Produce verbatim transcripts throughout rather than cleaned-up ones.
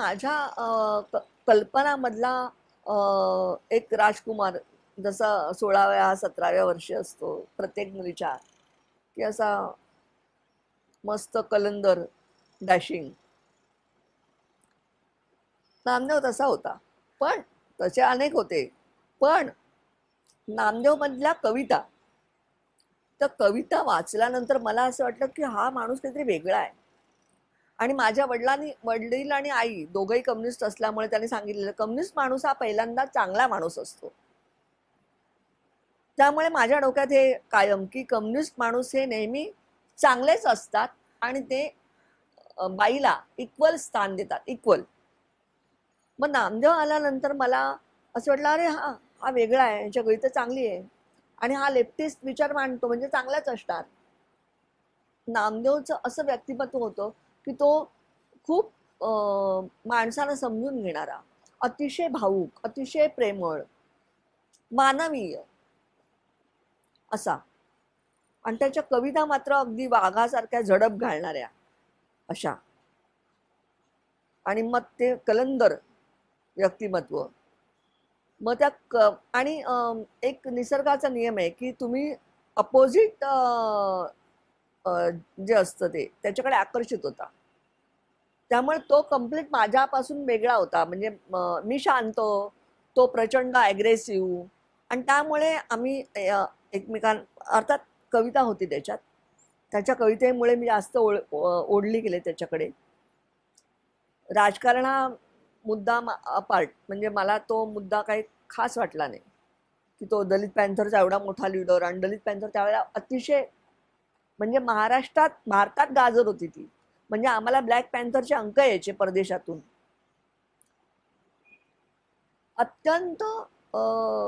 माझ्या अ, क- कल्पनामधला अ, एक राजकुमार जसा सोळाव्या सतराव्या वर्षी असतो प्रत्येक मुलीच्या, की असा मस्त कलंदर डॅशिंग, नामदेव तसा होता. पण तसे अनेक होते. पण नामदेव मधल्या कविता, तर कविता वाचल्यानंतर मला असं वाटलं की हा माणूस काहीतरी वेगळा आहे. आणि माझ्या वडिलांनी वडील आणि आई दोघंही कम्युनिस्ट असल्यामुळे त्यांनी सांगितलेलं कम्युनिस्ट माणूस हा पहिल्यांदा चांगला माणूस असतो. त्यामुळे माझ्या डोक्यात हे कायम की कम्युनिस्ट माणूस हे नेहमी चांगलेच असतात आणि ते अ, बाईला इक्वल स्थान देतात, इक्वल. मग नामदेव आल्यानंतर मला असं वाटलं अरे हा हा वेगळा आहे, याच्या गळी तर चांगली आहे आणि हा लेफ्टिस्ट विचार मांडतो म्हणजे चांगलाच असणार. नामदेवचं असं व्यक्तिमत्व होतं की तो खूप अ, माणसाला समजून घेणारा, अतिशय भावूक, अतिशय प्रेमळ, मानवीय असा. आणि त्याच्या कविता मात्र अगदी वाघासारख्या झडप घालणाऱ्या अशा. आणि मग ते कलंदर व्यक्तिमत्व. मग त्या क आणि अम, एक निसर्गाचा नियम आहे की तुम्ही अपोजिट जे असतं ते त्याच्याकडे आकर्षित होता. त्यामुळे तो कम्प्लीट माझ्यापासून वेगळा होता. म्हणजे म, मी शांत, तो प्रचंड ॲग्रेसिव्ह. आणि त्यामुळे आम्ही अ, एकमेकां अर्थात कविता होती त्याच्यात. त्याच्या कवितेमुळे मी जास्त ओढ ओढली गेले त्याच्याकडे. राजकारण हा मुद्दा अपार्ट, म्हणजे मला तो मुद्दा काही खास वाटला नाही की तो दलित पॅन्थरचा एवढा मोठा लीडर. आणि दलित पॅन्थर त्यावेळेला अतिशय, म्हणजे महाराष्ट्रात भारतात गाजर होती ती. म्हणजे आम्हाला ब्लॅक पॅन्थरचे अंक यायचे परदेशातून. अत्यंत अ,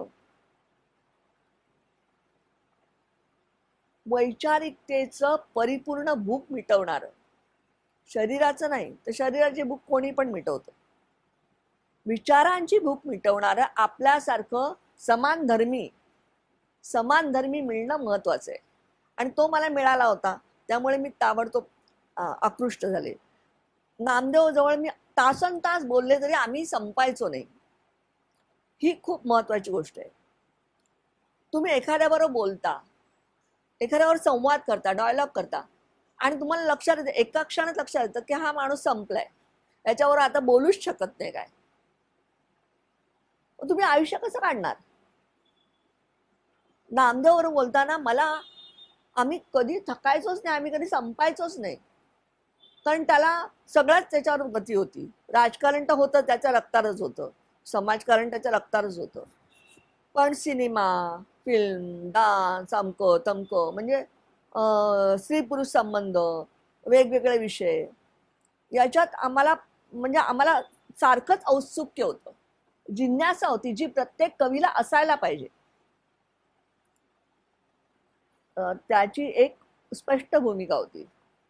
वैचारिकतेचं परिपूर्ण भूक मिटवणारं, शरीराचं नाही तर शरीराची भूक कोणी पण मिटवतं, विचारांची भूक मिटवणारं आपल्यासारखं समान धर्मी समान धर्मी मिळणं महत्वाचं आहे. आणि तो मला मिळाला होता. त्यामुळे मी ताबडतोब अ, आकृष्ट झाले. नामदेव जवळ मी तासन तास बोलले तरी आम्ही संपायचो नाही. ही खूप महत्वाची गोष्ट आहे. तुम्ही एखाद्याबरोबर बोलता, एखाद्यावर संवाद करता, डायलॉग करता आणि तुम्हाला लक्षात येतं, एका क्षणात लक्षात येतं की हा माणूस संपलाय, याच्यावर आता बोलूच शकत नाही काय. मग तुम्ही आयुष्य कसं काढणार? नामदेववर बोलताना मला, आम्ही कधी थकायचोच नाही, आम्ही कधी संपायचोच नाही. कारण त्याला सगळ्याच त्याच्यावर गती होती. राजकारण तर होतं, त्याच्या रक्तातच होतं. समाजकारण त्याच्या रक्तातच होतं. पण सिनेमा, फिल्म, डान्स, अमकं तमकं, म्हणजे स्त्री पुरुष संबंध, वेगवेगळे विषय, याच्यात आम्हाला, म्हणजे आम्हाला सारखंच औत्सुक्य होतं, जिज्ञासा होती जी प्रत्येक कवीला असायला पाहिजे. अ, त्याची एक स्पष्ट भूमिका होती.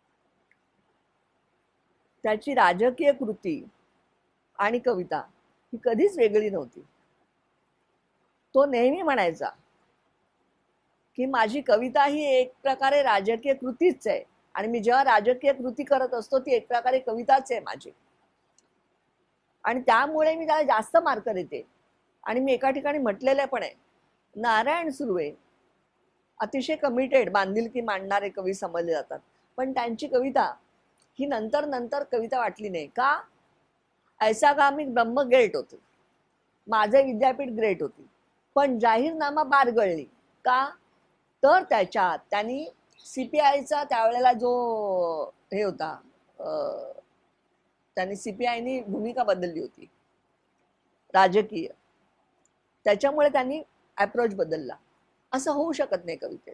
त्याची राजकीय कृती आणि कविता ही कधीच वेगळी नव्हती. तो नेहमी म्हणायचा की माझी कविता ही एक प्रकारे राजकीय कृतीच आहे. आणि मी जेव्हा राजकीय कृती करत असतो ती एक प्रकारे कविताच आहे माझी. आणि त्यामुळे मी त्याला जास्त मार्क देते. आणि मी एका ठिकाणी म्हटलेलं पण आहे, नारायण सुर्वे अतिशय कमिटेड, बांधिलकी मांडणारे कवी समजले जातात. पण त्यांची कविता ही नंतर नंतर कविता वाटली नाही का. ऐसा का मी ब्रह्म ग्रेट होते, माझे विद्यापीठ ग्रेट होती, पण जाहीरनामा बारगळली का. तर त्याच्यात त्यांनी सीपीआयचा त्यावेळेला जो हे होता, त्यांनी सीपीआयनी भूमिका बदलली होती राजकीय, त्याच्यामुळे त्यांनी अप्रोच बदलला. असं होऊ शकत नाही कवितेत.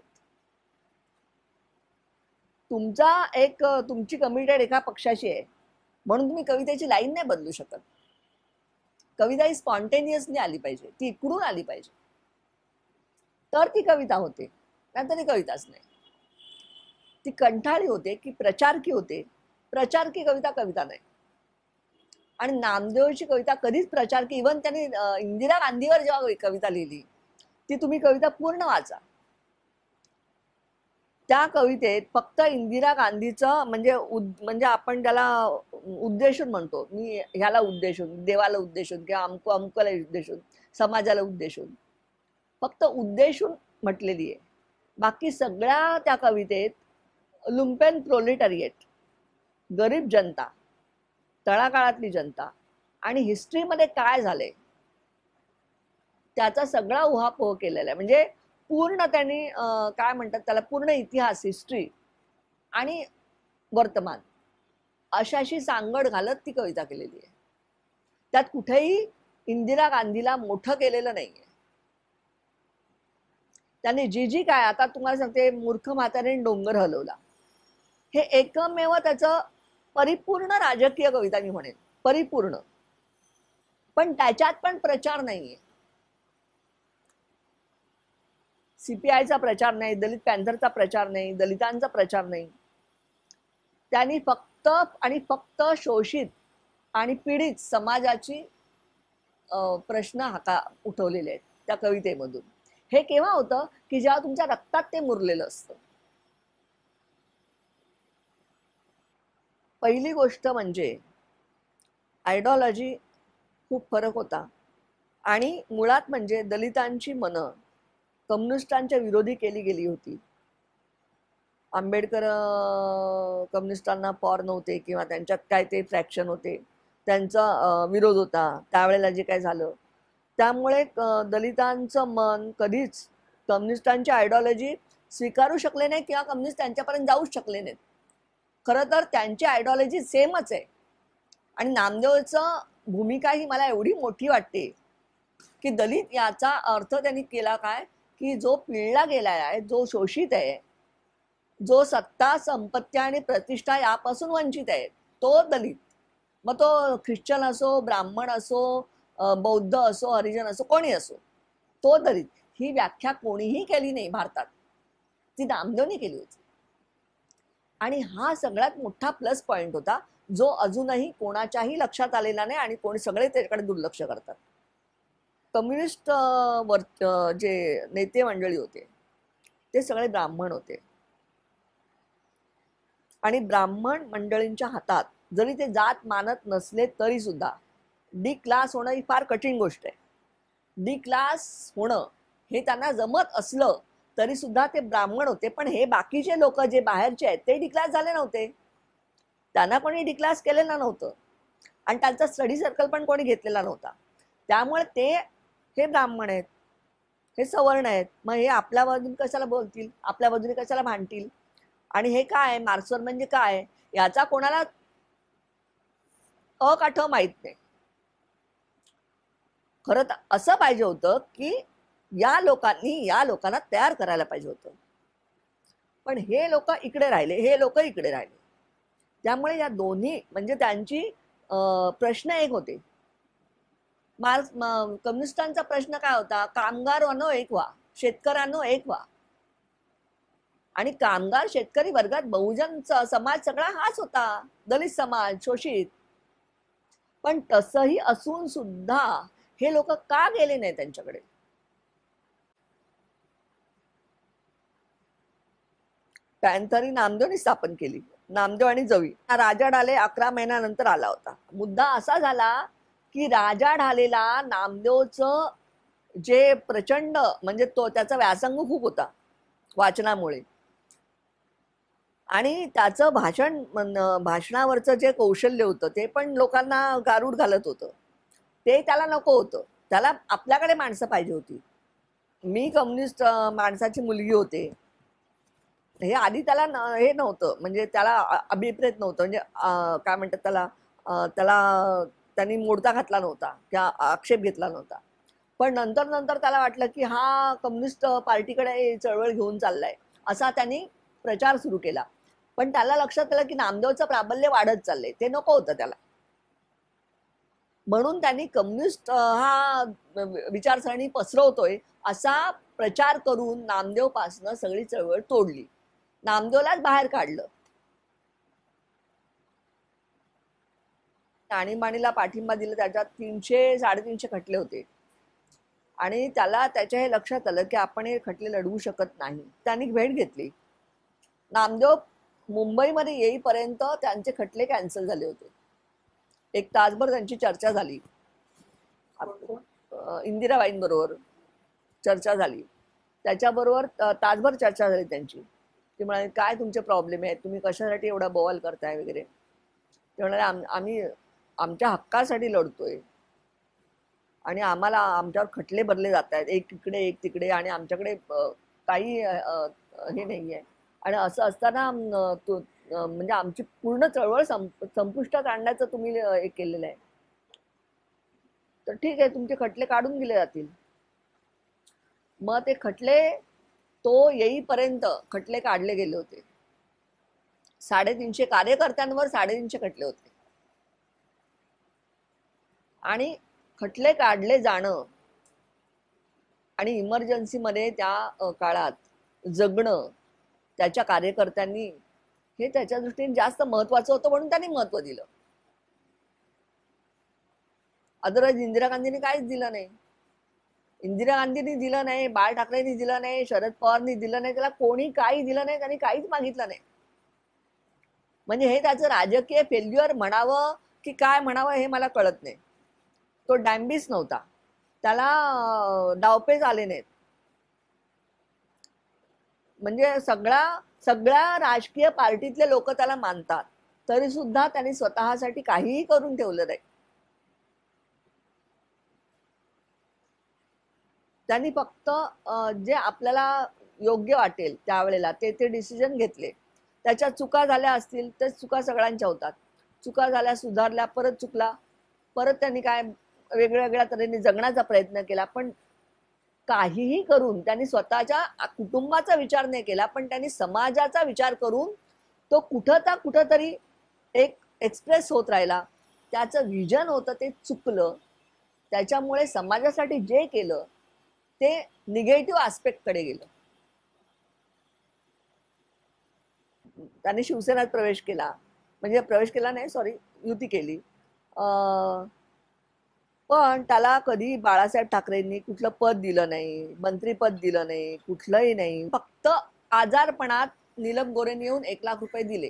तुमचा एक तुमची कमिटेड एका पक्षाशी आहे म्हणून तुम्ही कवितेची लाईन नाही बदलू शकत. कविता ही स्पॉन्टेनियसली आली पाहिजे, ती इकडून आली पाहिजे, तर ती कविता होते, नाहीतर ती कविताच नाही. ती कंठाळी होते की प्रचारकी होते. प्रचारकी कविता कविता नाही. आणि नामदेवची कविता कधीच प्रचारकी, इव्हन त्यांनी इंदिरा गांधीवर जेव्हा कविता लिहिली ती तुम्ही कविता पूर्ण वाचा. त्या कवितेत फक्त इंदिरा गांधीचं म्हणजे म्हणजे आपण त्याला उद्देशून म्हणतो, मी ह्याला उद्देशून, देवाला उद्देशून किंवा अमको अमकोला उद्देशून, समाजाला उद्देशून, फक्त उद्देशून म्हटलेली आहे. बाकी सगळ्या त्या कवितेत लुम्पेन प्रोलेटारिएट, गरीब जनता, तळागाळातली जनता आणि हिस्ट्रीमध्ये काय झाले त्याचा सगळा उहापोह केलेला आहे. म्हणजे पूर्ण त्यांनी काय म्हणतात त्याला, पूर्ण इतिहास, हिस्ट्री आणि वर्तमान अशाशी सांगड घालत ती कविता केलेली आहे. त्यात कुठेही इंदिरा गांधीला मोठं केलेलं नाहीये. त्याने जी जी काय, आता तुम्हाला सांगते, मूर्ख म्हातारीने डोंगर हलवला, हे एकमेव त्याचं परिपूर्ण राजकीय कविता मी म्हणेन, परिपूर्ण. पण त्याच्यात पण प्रचार नाहीये. सीपीआयचा प्रचार नाही, दलित पॅन्थरचा प्रचार नाही, दलितांचा प्रचार नाही. त्यांनी फक्त आणि फक्त शोषित आणि पीडित समाजाची प्रश्न हाता उठवलेले आहेत त्या कवितेमधून. हे केव्हा होतं की जेव्हा तुमच्या रक्तात ते मुरलेलं असतं. पहिली गोष्ट म्हणजे आयडिओलॉजी खूप फरक होता आणि मुळात म्हणजे दलितांची मनं कम्युनिस्टांच्या विरोधी केली गेली होती. आंबेडकर कम्युनिस्टांना पॉर नव्हते किंवा त्यांच्यात काय ते फ्रॅक्शन होते, त्यांचा विरोध होता त्यावेळेला जे काय झालं. त्यामुळे दलितांचं मन कधीच कम्युनिस्टांची आयडिओलॉजी स्वीकारू शकले नाही किंवा कम्युनिस्ट त्यांच्यापर्यंत जाऊच शकले नाहीत. खरं तर त्यांची आयडिओलॉजी सेमच आहे. आणि नामदेवचं भूमिका ही मला एवढी मोठी वाटते की दलित याचा अर्थ त्यांनी केला काय की जो पिळला गेला आहे, जो शोषित आहे, जो सत्ता, संपत्ती आणि प्रतिष्ठा यापासून वंचित आहे, तो दलित. मग तो ख्रिश्चन असो, ब्राह्मण असो, बौद्ध असो, हरिजन असो, कोणी असो, तो दलित. ही व्याख्या कोणीही केली नाही भारतात, ती नामदेवनी केली होती. आणि हा सगळ्यात मोठा प्लस पॉइंट होता जो अजूनही कोणाच्याही लक्षात आलेला नाही आणि कोणी सगळे त्याच्याकडे दुर्लक्ष करतात. कम्युनिस्ट वर जे नेते मंडळी होते ते सगळे ब्राह्मण होते आणि ब्राह्मण मंडळींच्या हातात जरी ते जात मानत नसले तरी सुद्धा डी क्लास होणं ही फार कठीण गोष्ट आहे. डी क्लास होणं हे त्यांना जमत असलं तरी सुद्धा ते ब्राह्मण होते. पण हे बाकीचे लोक जे बाहेरचे आहेत ते डी क्लास झाले नव्हते, त्यांना कोणी डी क्लास केलेलं नव्हतं आणि त्यांचा स्टडी सर्कल पण कोणी घेतलेला नव्हता. त्यामुळे ते हे ब्राह्मण आहेत, हे सवर्ण आहेत, मग हे आपल्या बाजूने कशाला बोलतील, आपल्या बाजूने कशाला भांडतील. आणि हे काय मार्क्सवर म्हणजे काय याचा कोणाला अकाठ माहित नाही. खरं तर असं पाहिजे होतं की या लोकांनी या लोकांना तयार करायला पाहिजे होतं. पण हे लोक इकडे राहिले, हे लोक इकडे राहिले. त्यामुळे या दोन्ही म्हणजे त्यांची प्रश्न एक होते. मार्क्स कम्युनिस्टांचा प्रश्न काय होता, कामगारांनो एक व्हा, शेतकऱ्यांनो एक व्हा. आणि कामगार शेतकरी वर्गात बहुजन समाज सगळा हाच होता, दलित समाज, शोषित. पण तसंही असून सुद्धा हे लोक का गेले नाही त्यांच्याकडे. पॅन्थरी नामदेवनी स्थापन केली, नामदेव आणि जवी. राजा ढाले अकरा महिन्यानंतर आला होता. मुद्दा असा झाला की राजा ढालेला नामदेवचं जे प्रचंड म्हणजे तो त्याचा व्यासंग खूप होता वाचनामुळे आणि त्याचं भाषण भाषणावरचं जे कौशल्य होतं ते पण लोकांना गारूड घालत होतं. ते त्याला नको होतं. त्याला आपल्याकडे माणसं पाहिजे होती. मी कम्युनिस्ट माणसाची मुलगी होते हे आधी त्याला हे नव्हतं, म्हणजे त्याला अभिप्रेत नव्हतं. म्हणजे काय म्हणतात त्याला त्याला त्यांनी मोडता घातला नव्हता किंवा आक्षेप घेतला नव्हता. पण नंतर नंतर त्याला वाटलं की हा कम्युनिस्ट पार्टीकडे चळवळ घेऊन चाललाय, असा त्यांनी प्रचार सुरू केला. पण त्याला लक्षात आलं की नामदेवचं प्राबल्य वाढत चाललंय, ते नको होतं त्याला. म्हणून त्यांनी कम्युनिस्ट हा विचारसरणी पसरवतोय असा प्रचार करून नामदेव पासनं सगळी चळवळ तोडली, नामदेवलाच बाहेर काढलं. आणीबाणीला पाठिंबा दिला, त्याच्यात तीनशे साडेतीनशे खटले होते आणि त्याला त्याच्या हे लक्षात आलं की आपण हे खटले लढवू शकत नाही. त्यांनी भेट घेतली नामदेव मुंबईमध्ये येईपर्यंत त्यांचे खटले कॅन्सल झाले होते. एक तासभर त्यांची चर्चा झाली, इंदिराबाईंबरोबर चर्चा झाली. त्याच्याबरोबर तासभर चर्चा झाली त्यांची. ते म्हणाले काय तुमचे प्रॉब्लेम आहेत, तुम्ही कशासाठी एवढा बवाल करताय वगैरे. ते म्हणाले आम आम्ही आमच्या हक्कासाठी लढतोय आणि आम्हाला आमच्यावर खटले भरले जात आहेत, एक इकडे एक तिकडे, आणि आमच्याकडे काही हे नाही आहे. आणि असं असताना म्हणजे आमची पूर्ण चळवळ संप संपुष्टात आणण्याचं तुम्ही हे केलेलं आहे. तर ठीक आहे, तुमचे खटले काढून दिले जातील. मग ते खटले तो येईपर्यंत खटले काढले गेले होते. साडेतीनशे कार्यकर्त्यांवर साडेतीनशे खटले होते. आणि खटले काढले जाणं आणि इमर्जन्सीमध्ये त्या काळात जगणं त्याच्या कार्यकर्त्यांनी हे त्याच्या दृष्टीने जास्त महत्वाचं होतं, म्हणून त्यांनी महत्व दिलं. अदरवाईज इंदिरा गांधींनी काहीच दिलं नाही. इंदिरा गांधींनी दिलं नाही, बाळ ठाकरेंनी दिलं नाही, शरद पवारनी दिलं नाही, त्याला कोणी काही दिलं नाही, त्यांनी काहीच मागितलं नाही. म्हणजे हे त्याचं राजकीय फेल्युअर म्हणावं की काय म्हणावं हे मला कळत नाही. तो डॅम्बिस नव्हता, त्याला डावपेच आले नाहीत. म्हणजे सगळ्या सगळ्या राजकीय पार्टीतले लोक त्याला मानतात, तरी सुद्धा त्यांनी स्वतःसाठी काहीही करून ठेवलं नाही. त्यांनी फक्त जे आपल्याला योग्य वाटेल त्यावेळेला ते ते डिसिजन घेतले. त्याच्या चुका झाल्या असतील तर चुका सगळ्यांच्या होतात. चुका झाल्या, सुधारल्या, परत चुकला, परत त्यांनी काय वेगळ्या वेगळ्या तऱ्हेने जगण्याचा प्रयत्न केला. पण काहीही करून त्यांनी स्वतःच्या कुटुंबाचा विचार नाही केला, पण त्यांनी समाजाचा विचार करून तो कुठं तर कुठं तरी एक एक्सप्रेस होत राहिला. त्याचं विजन होतं ते चुकलं. त्याच्यामुळे समाजासाठी जे केलं ते निगेटिव्ह आस्पेक्टकडे गेलं. त्यांनी शिवसेनेत प्रवेश केला, म्हणजे प्रवेश केला नाही, सॉरी, युती केली. पण त्याला कधी बाळासाहेब ठाकरेंनी कुठलं पद दिलं नाही, मंत्रीपद दिलं नाही, कुठलंही नाही. फक्त आजारपणात नीलम गोरेंनी येऊन एक लाख रुपये दिले.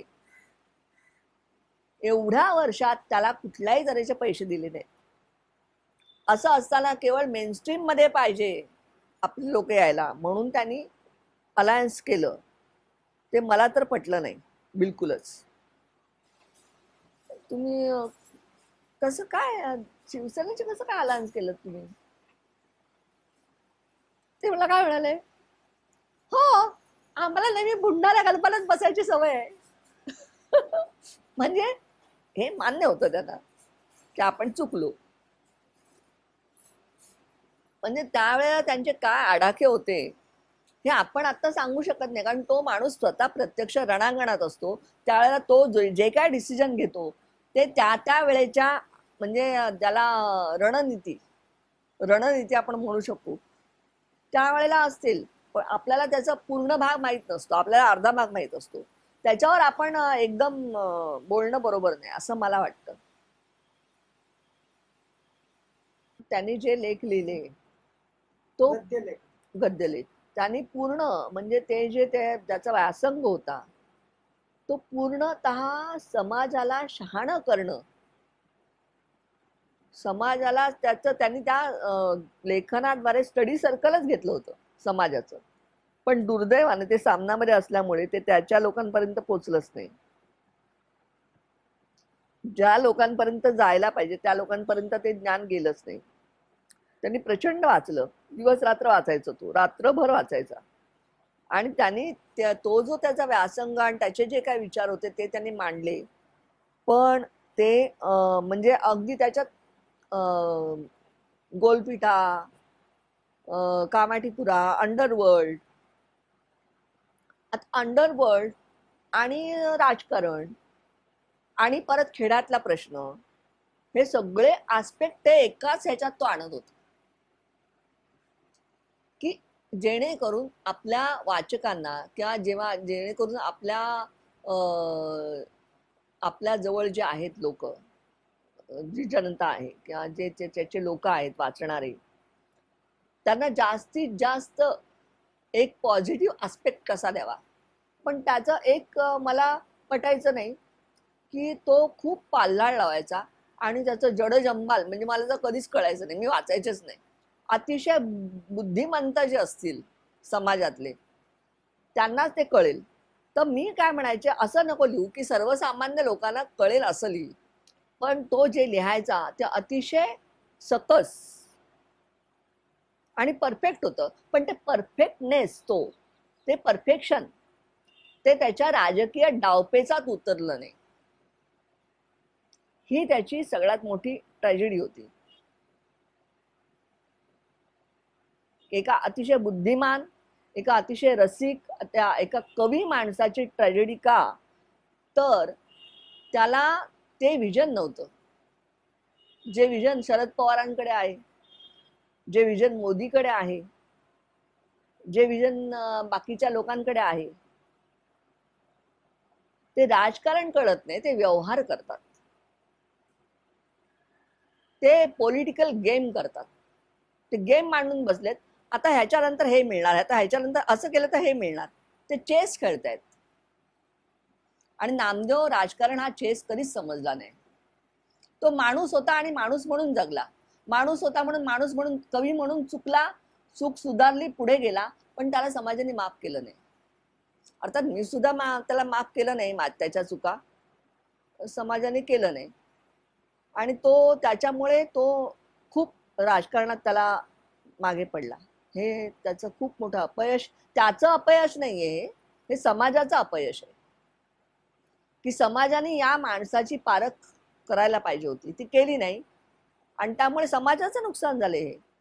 एवढ्या वर्षात त्याला कुठल्याही तऱ्हेचे पैसे दिले नाही. असं असताना केवळ मेनस्ट्रीम मध्ये पाहिजे आपले लोक यायला म्हणून त्यांनी अलायन्स केलं. ते मला तर पटलं नाही बिलकुलच. तुम्ही कसं काय शिवसेनेचे कसं काय अलायन्स केलं तुम्ही? ते मला काय म्हणाले, हो आम्हाला नेहमी बुडणाऱ्या गल्पालाच बसायची सवय आहे. म्हणजे हे मान्य होतं त्यांना की आपण चुकलो. म्हणजे त्यावेळेला त्यांचे काय आडाखे होते हे आपण आता सांगू शकत नाही, कारण तो माणूस स्वतः प्रत्यक्ष रणांगणात असतो. त्यावेळेला तो जे काय डिसिजन घेतो ते त्या त्या वेळेच्या म्हणजे त्याला रणनीती रणनीती आपण म्हणू शकू त्यावेळेला असतील. पण आपल्याला त्याचा पूर्ण भाग माहीत नसतो, आपल्याला अर्धा भाग माहीत असतो. त्याच्यावर आपण एकदम बोलणं बरोबर नाही असं मला वाटतं. त्यांनी जे लेख लिहिले तो गद्यलेख त्यांनी पूर्ण म्हणजे ते जे त्याचा व्यासंग होता तो पूर्णतः समाजाला शहाणं करणं, समाजाला त्याचं त्यांनी त्या लेखनाद्वारे स्टडी सर्कलच घेतलं होतं समाजाचं. पण दुर्दैवाने ते सामनामध्ये असल्यामुळे ते त्याच्या लोकांपर्यंत पोचलंच नाही. ज्या लोकांपर्यंत जायला पाहिजे त्या लोकांपर्यंत ते ज्ञान गेलंच नाही. त्यांनी प्रचंड वाचलं, दिवस रात्र वाचायचं, तो रात्रभर वाचायचा. आणि त्यांनी तो जो त्याचा व्यासंग आणि त्याचे जे काही विचार होते ते त्यांनी मांडले. पण ते म्हणजे अगदी त्याच्यात गोलपिठा, कामाठीपुरा, अंडरवर्ल्ड अंडरवर्ल्ड आणि राजकारण आणि परत खेड्यातला प्रश्न, हे सगळे आस्पेक्ट ते एकाच ह्याच्यात तो आणत होता की जेणेकरून आपल्या वाचकांना किंवा जेव्हा जेणेकरून आपल्या आपल्या जवळ जे आहेत लोक, जी जनता आहे किंवा जे त्याचे लोक आहेत वाचणारे, त्यांना जास्तीत जास्त एक पॉझिटिव्ह आस्पेक्ट कसा द्यावा पण त्याचं एक अ, मला पटायचं नाही की तो खूप पाल्हाळ लावायचा आणि त्याचं जडजंबाल म्हणजे मला तर कधीच कळायचं नाही, मी वाचायचेच नाही. अतिशय बुद्धिमंत जे असतील समाजातले त्यांनाच ते कळेल. तर मी काय म्हणायचे, असं नको लिहू की सर्वसामान्य लोकांना कळेल असं लिही, पण तो जे लिहायचा ते अतिशय सकस आणि परफेक्ट होतं. पण ते परफेक्टनेस, तो ते परफेक्शन ते त्याच्या राजकीय डावपेचात उतरलं नाही. ही त्याची सगळ्यात मोठी ट्रॅजेडी होती. एका अतिशय बुद्धिमान, एका अतिशय रसिक, त्या एका कवी माणसाची ट्रॅजेडी का? तर त्याला ते विजन नव्हतं जे विजन शरद पवारांकडे आहे, जे विजन मोदीकडे आहे, जे विजन बाकीच्या लोकांकडे आहे. ते राजकारण कळत नाही, ते व्यवहार करतात, ते पॉलिटिकल गेम करतात. ते गेम मांडून बसलेत. आता ह्याच्यानंतर हे मिळणार, आता ह्याच्यानंतर असं केलं तर हे मिळणार. ते चेस खेळतायत. आणि नामदेव राजकारण हा चेस कधीच समजला नाही. तो माणूस होता आणि माणूस म्हणून जगला. माणूस होता म्हणून, माणूस म्हणून, कवी म्हणून चुकला, चूक सुधारली, पुढे गेला, पण त्याला समाजाने माफ केलं नाही. अर्थात मी सुद्धा मा त्याला माफ केलं नाही, त्याच्या चुका समाजाने केलं नाही. आणि तो त्याच्यामुळे तो खूप राजकारणात त्याला मागे पडला. हे त्याचं खूप मोठं अपयश. त्याचं अपयश नाहीये, हे समाजाचं अपयश आहे की समाजाने या माणसाची पारख करायला पाहिजे होती, ती केली नाही आणि त्यामुळे समाजाचं नुकसान झाले. हे